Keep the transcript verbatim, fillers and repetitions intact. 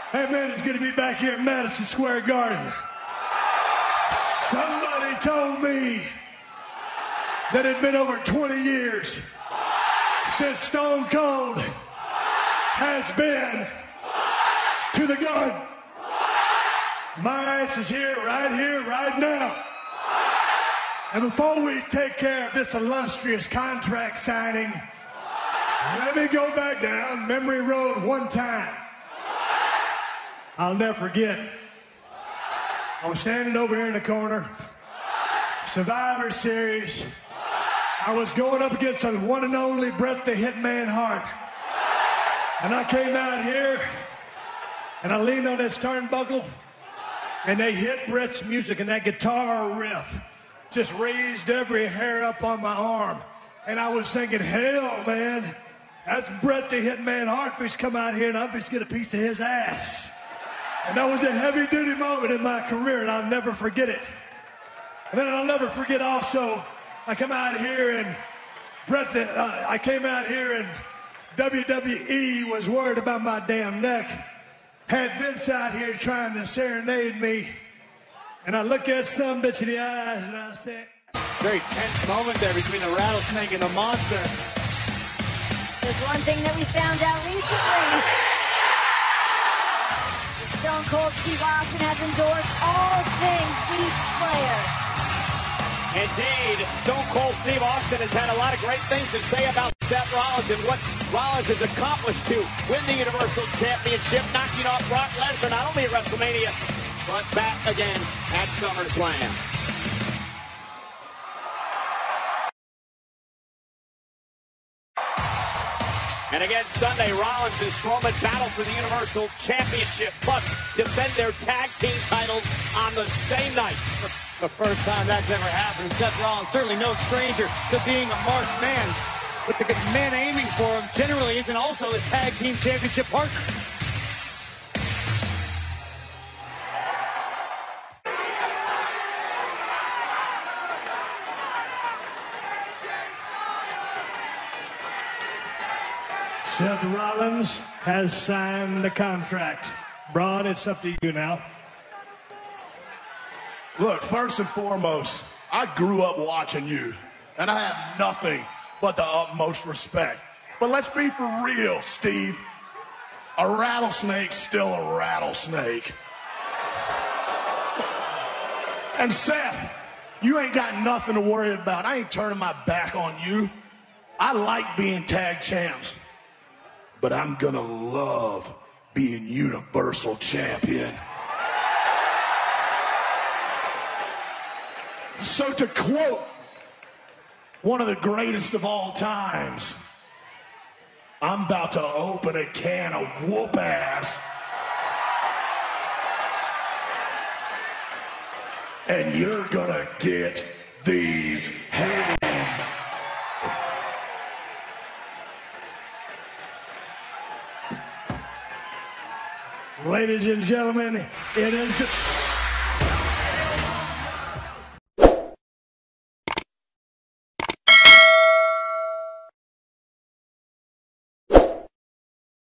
Hey man, it's good to be back here at Madison Square Garden. Somebody told me that it had been over twenty years since Stone Cold has been to the Garden. My ass is here, right here, right now. And before we take care of this illustrious contract signing, let me go back down memory road one time. I'll never forget. I was standing over here in the corner, Survivor Series. I was going up against the one and only Bret the Hitman Hart. And I came out here, and I leaned on this turnbuckle, and they hit Bret's music, and that guitar riff just raised every hair up on my arm. And I was thinking, hell, man, that's Bret the Hitman Hart. He's come out here, and I'm just get a piece of his ass. And that was a heavy-duty moment in my career, and I'll never forget it. And then I'll never forget also, I come out here and Bret, the, uh, I came out here and W W E was worried about my damn neck. Had Vince out here trying to serenade me. And I look at some bitch in the eyes and I said... Very tense moment there between the Rattlesnake and the Monster. There's one thing that we found out recently. Stone Cold Steve Austin has endorsed all things Heath Slayer. Indeed, Stone Cold Steve Austin has had a lot of great things to say about Seth Rollins and what Rollins has accomplished to win the Universal Championship, knocking off Brock Lesnar not only at WrestleMania, but back again at SummerSlam. And again, Sunday, Rollins and Strowman battle for the Universal Championship, plus defend their tag team titles on the same night. The first time that's ever happened. Seth Rollins, certainly no stranger to being a marked man. But the man aiming for him generally isn't also his tag team championship partner. Seth Rollins has signed the contract. Braun, it's up to you now. Look, first and foremost, I grew up watching you, and I have nothing but the utmost respect. But let's be for real, Steve. A rattlesnake's still a rattlesnake. And Seth, you ain't got nothing to worry about. I ain't turning my back on you. I like being tag champs. But I'm gonna love being Universal Champion. So to quote one of the greatest of all times, I'm about to open a can of whoop ass. And you're gonna get these hands. Ladies and gentlemen, it is...